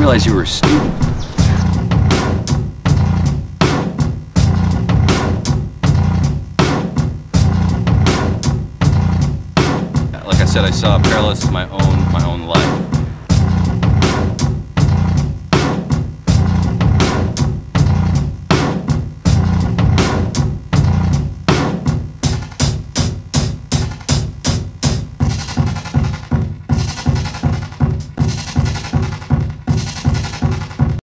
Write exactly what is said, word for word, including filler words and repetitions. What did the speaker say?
realize you were a student. Like I said, I saw Perilous as my own, my own life.